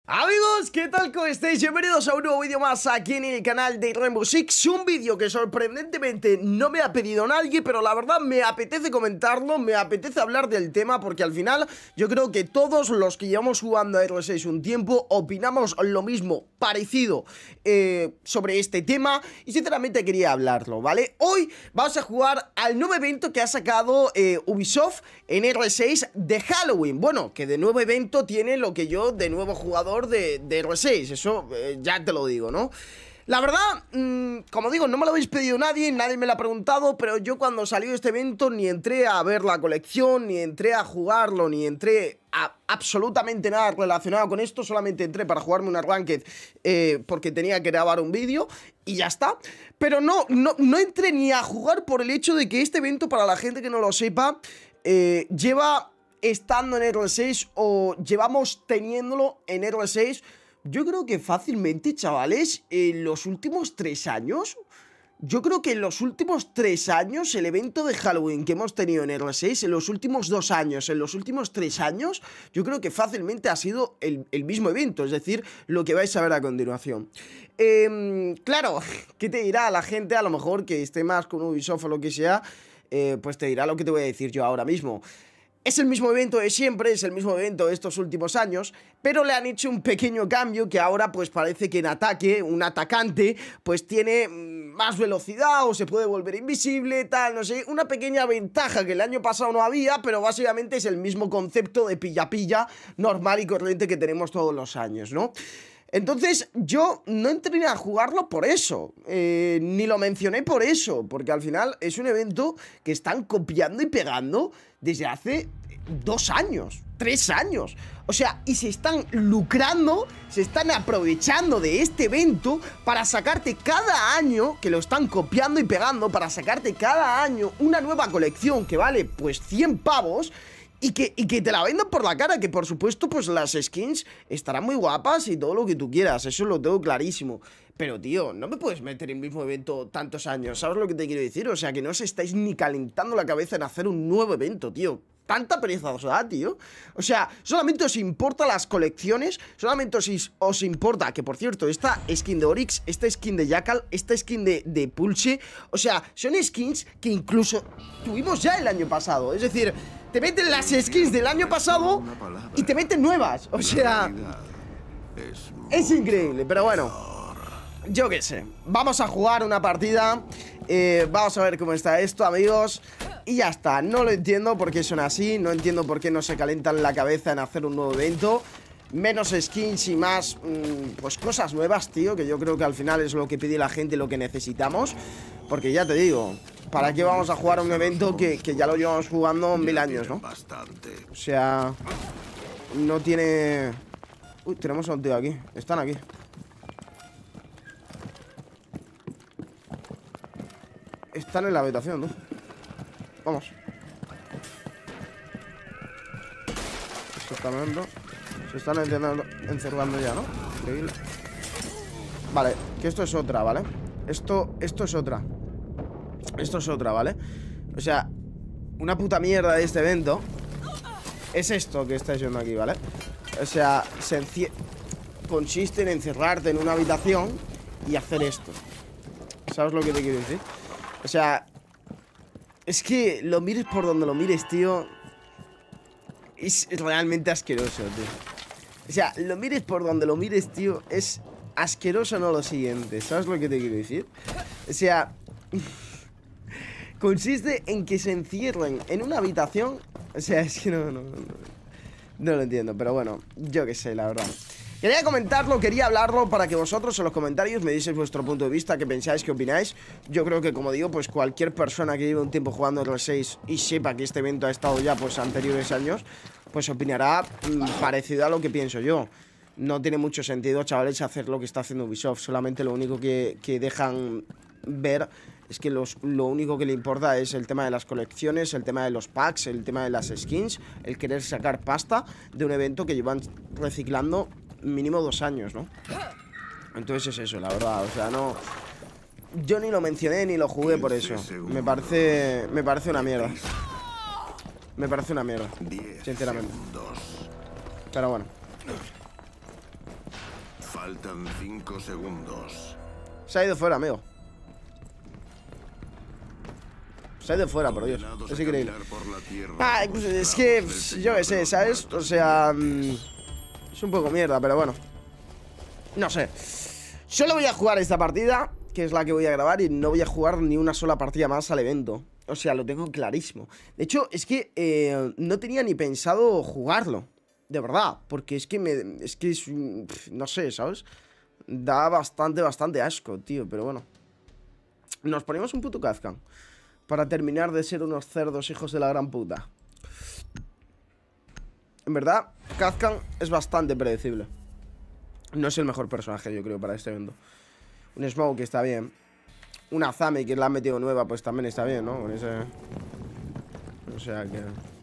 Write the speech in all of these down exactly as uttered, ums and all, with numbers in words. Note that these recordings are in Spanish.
Amigos, ¿qué tal? ¿Cómo estáis? Bienvenidos a un nuevo vídeo más aquí en el canal de Rainbow Six. Un vídeo que sorprendentemente no me ha pedido nadie, pero la verdad me apetece comentarlo, me apetece hablar del tema, porque al final yo creo que todos los que llevamos jugando a R seis un tiempo opinamos lo mismo, parecido eh, sobre este tema, y sinceramente quería hablarlo, ¿vale? Hoy vamos a jugar al nuevo evento que ha sacado eh, Ubisoft en R seis de Halloween. Bueno, que de nuevo evento tiene lo que yo de nuevo jugador de, de R seis, eso eh, ya te lo digo, ¿no? La verdad, mmm, como digo, no me lo habéis pedido nadie, nadie me lo ha preguntado, pero yo cuando salió este evento ni entré a ver la colección, ni entré a jugarlo, ni entré a absolutamente nada relacionado con esto, solamente entré para jugarme una ranked eh, porque tenía que grabar un vídeo y ya está. Pero no, no, no entré ni a jugar por el hecho de que este evento, para la gente que no lo sepa, eh, lleva estando en R seis o llevamos teniéndolo en R seis, yo creo que fácilmente, chavales, en los últimos tres años, yo creo que en los últimos tres años, el evento de Halloween que hemos tenido en R seis, en los últimos dos años, en los últimos tres años, yo creo que fácilmente ha sido el, el mismo evento, es decir, lo que vais a ver a continuación. Eh, claro, ¿qué te dirá la gente? A lo mejor que esté más con Ubisoft o lo que sea, eh, pues te dirá lo que te voy a decir yo ahora mismo. Es el mismo evento de siempre, es el mismo evento de estos últimos años, pero le han hecho un pequeño cambio que ahora pues parece que en ataque, un atacante, pues tiene más velocidad o se puede volver invisible, tal, no sé, una pequeña ventaja que el año pasado no había, pero básicamente es el mismo concepto de pilla-pilla normal y corriente que tenemos todos los años, ¿no? Entonces yo no entré a jugarlo por eso, eh, ni lo mencioné por eso, porque al final es un evento que están copiando y pegando desde hace dos años, tres años. O sea, y se están lucrando, se están aprovechando de este evento para sacarte cada año, que lo están copiando y pegando, para sacarte cada año una nueva colección que vale pues cien pavos. Y que, y que te la vendan por la cara, que por supuesto pues las skins estarán muy guapas y todo lo que tú quieras, eso lo tengo clarísimo. Pero tío, no me puedes meter en el mismo evento tantos años, ¿sabes lo que te quiero decir? O sea, que no os estáis ni calentando la cabeza en hacer un nuevo evento, tío. Tanta pereza os da, tío. O sea, solamente os importa las colecciones, solamente os, os importa, que por cierto, esta skin de Oryx, esta skin de Jackal, esta skin de, de Pulse, o sea, son skins que incluso tuvimos ya el año pasado. Es decir, te meten las skins del año pasado y te meten nuevas. O sea, es increíble, pero bueno, yo qué sé. Vamos a jugar una partida, eh, vamos a ver cómo está esto, amigos. Y ya está, no lo entiendo por qué son así, no entiendo por qué no se calentan la cabeza en hacer un nuevo evento. Menos skins y más, mmm, pues cosas nuevas, tío, que yo creo que al final es lo que pide la gente y lo que necesitamos. Porque ya te digo, ¿para qué vamos a jugar a un evento que, que ya lo llevamos jugando mil años, ¿no? O sea, no tiene... Uy, tenemos a un tío aquí, están aquí. Están en la habitación, ¿no? Vamos. Se están viendo. Se están encerrando, encerrando ya, ¿no? Increíble. Vale, que esto es otra, ¿vale? Esto, esto es otra. Esto es otra, ¿vale? O sea, una puta mierda de este evento es esto que estáis viendo aquí, ¿vale? O sea, se consiste en encerrarte en una habitación y hacer esto. ¿Sabes lo que te quiero decir? O sea, es que lo mires por donde lo mires, tío, es realmente asqueroso, tío. O sea, lo mires por donde lo mires, tío, es asqueroso, no lo siguiente. ¿Sabes lo que te quiero decir? O sea, consiste en que se encierren en una habitación. O sea, es que no, no, no, no lo entiendo, pero bueno, yo qué sé, la verdad. Quería comentarlo, quería hablarlo para que vosotros en los comentarios me dieseis vuestro punto de vista, qué pensáis, qué opináis. Yo creo que, como digo, pues cualquier persona que lleve un tiempo jugando R seis y sepa que este evento ha estado ya pues anteriores años, pues opinará mmm, parecido a lo que pienso yo. No tiene mucho sentido, chavales, hacer lo que está haciendo Ubisoft. Solamente lo único que, que dejan ver es que los, lo único que le importa es el tema de las colecciones, el tema de los packs, el tema de las skins, el querer sacar pasta de un evento que llevan reciclando mínimo dos años, ¿no? Entonces es eso, la verdad, o sea, no... Yo ni lo mencioné ni lo jugué por eso. Me parece... Me parece una mierda. Me parece una mierda, sinceramente. Pero bueno. Faltan cinco segundos. Se ha ido fuera, amigo. Se ha ido fuera, por Dios. Es increíble. Ah, pues es que, yo qué sé, ¿sabes? O sea, mmm, es un poco mierda, pero bueno. No sé. Solo voy a jugar esta partida, que es la que voy a grabar, y no voy a jugar ni una sola partida más al evento. O sea, lo tengo clarísimo. De hecho, es que eh, no tenía ni pensado jugarlo. De verdad, porque es que me... Es que es... No sé, ¿sabes? Da bastante, bastante asco, tío, pero bueno. Nos ponemos un puto Kazkan para terminar de ser unos cerdos hijos de la gran puta. En verdad, Kazkan es bastante predecible. No es el mejor personaje, yo creo, para este evento. Un Smoke está bien. Una Zami que la han metido nueva, pues también está bien, ¿no? Con ese... O sea que...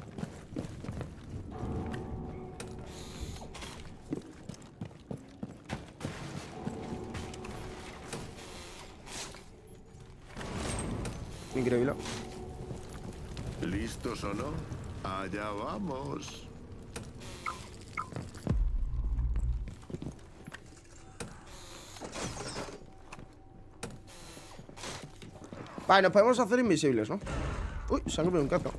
Increíble. ¿Listos o no? Allá vamos. Vale, nos podemos hacer invisibles, ¿no? Uy, se han comido un cazo.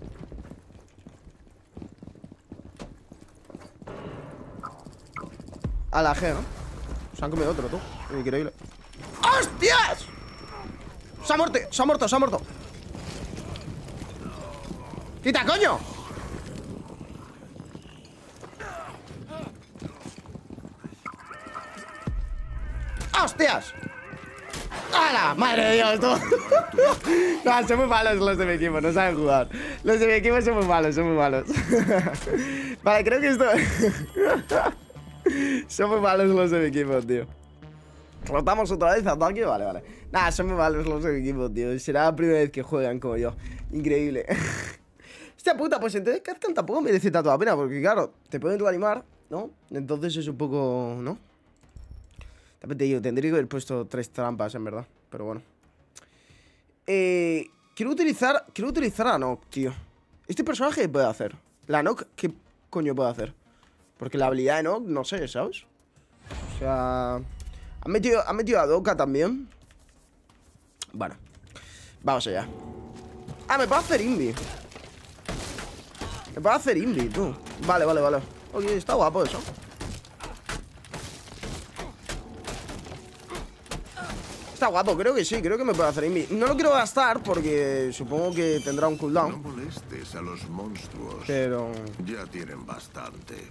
A la G, ¿no? Se han comido otro, tú. Increíble. ¡Hostias! ¡Se ha muerto! ¡Se ha muerto! ¡Se ha muerto! ¡Quita, coño! ¡Hostias! ¡Hala! ¡Madre de Dios, tú! No, son muy malos los de mi equipo, no saben jugar. Los de mi equipo son muy malos, son muy malos. Vale, creo que esto... Son muy malos los de mi equipo, tío. ¿Rotamos otra vez ataque? Vale, vale. Nada, son muy malos los de mi equipo, tío. Será la primera vez que juegan como yo. Increíble. Hostia puta, pues entonces Kazkan tampoco merece tanto la pena, porque claro, te pueden reanimar, ¿no? Entonces es un poco... ¿no? También te digo, tendría que haber puesto tres trampas, en verdad. Pero bueno. Eh... Quiero utilizar... Quiero utilizar a Nock, tío. ¿Este personaje qué puede hacer? La Nock, ¿qué coño puede hacer? Porque la habilidad de Nock, no sé, ¿sabes? O sea... Han metido, han metido a Doka también. Bueno. Vamos allá. Ah, me puedo hacer Invi. Me puedo hacer Invi, tú. Vale, vale, vale. Ok, está guapo eso. Está guapo, creo que sí, creo que me puedo hacer Invi. No lo quiero gastar porque supongo que tendrá un cooldown. No molestes a los monstruos. Pero... ya tienen bastante.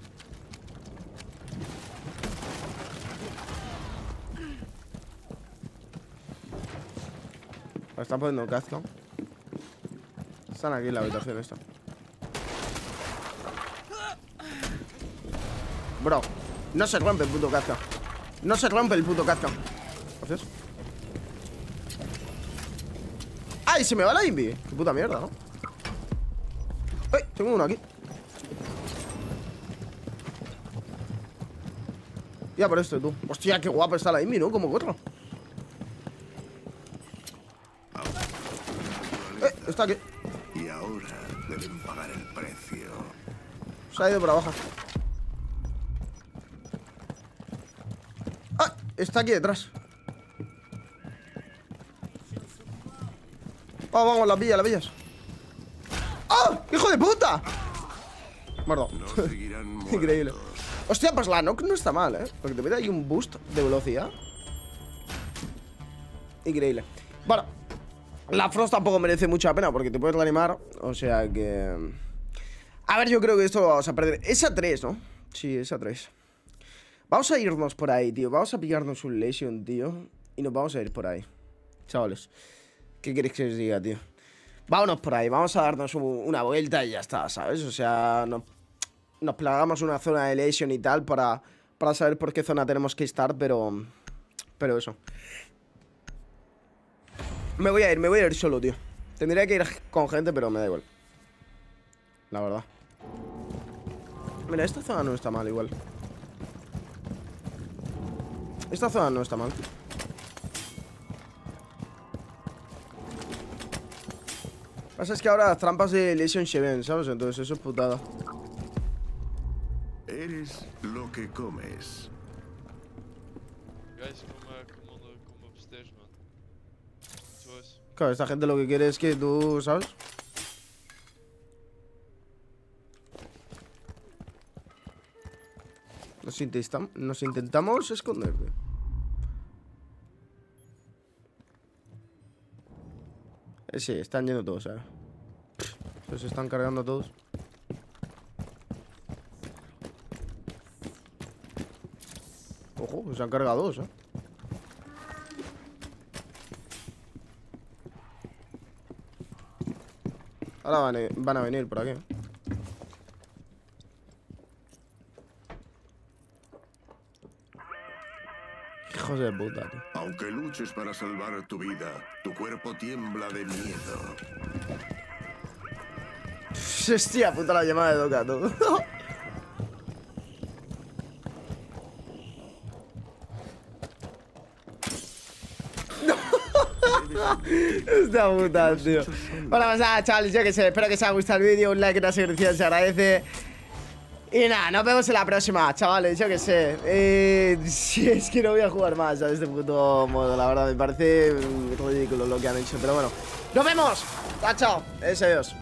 Me están poniendo el Kazkan. Están aquí en la habitación esta. Bro, no se rompe el puto Kazkan. No se rompe el puto Kazkan. Gracias. ¡Ay! Se me va la Invi. Qué puta mierda, ¿no? ¡Ay! Tengo uno aquí. Ya por esto, tú. Hostia, qué guapa está la Invi, ¿no? Como corro. Eh, está aquí. Y ahora deben pagar el precio. Se ha ido por abajo. ¡Ah! Está aquí detrás. Vamos, vamos, las villas, las villas. ¡Oh! ¡Hijo de puta! Muerto. No seguirán muertos. Increíble. Hostia, pues la Nock no está mal, ¿eh? Porque te mete ahí un boost de velocidad. Increíble. Bueno, la Frost tampoco merece mucha pena porque te puedes reanimar. O sea que... A ver, yo creo que esto lo vamos a perder. Es a tres, ¿no? Sí, es a tres. Vamos a irnos por ahí, tío. Vamos a pillarnos un Lesion, tío. Y nos vamos a ir por ahí. Chavales, ¿qué queréis que os diga, tío? Vámonos por ahí. Vamos a darnos un, una vuelta y ya está, ¿sabes? O sea, nos, nos plagamos una zona de Lesion y tal para, para saber por qué zona tenemos que estar, pero... Pero eso. Me voy a ir, me voy a ir solo, tío. Tendría que ir con gente, pero me da igual. La verdad. Mira, esta zona no está mal igual. Esta zona no está mal. Lo que pasa es que ahora las trampas de Lesion se ven, ¿sabes? Entonces eso es putada. Eres lo que comes. vais como a, como, como vosotros, man. Pues, Claro, esta gente lo que quiere es que tú, ¿sabes? Nos, intestam- nos intentamos esconder. Eh, sí, están yendo todos, ¿eh? Pff, se están cargando todos. Ojo, se han cargado dos, ¿eh? Ahora van a, van a venir por aquí. Hijos de puta, tío. Aunque luches para salvar tu vida, tu cuerpo tiembla de miedo. Hostia puta la llamada de Doka, tú. Esta puta, tío. Bueno, pues nada, chavales, yo que sé. Espero que os haya gustado el vídeo. Un like, una suscripción, se agradece. Y nada, nos vemos en la próxima, chavales, yo que sé. Eh, si es que no voy a jugar más a este puto modo, la verdad. Me parece ridículo lo que han hecho, pero bueno. ¡Nos vemos! ¡Chao, chao! Ese Dios.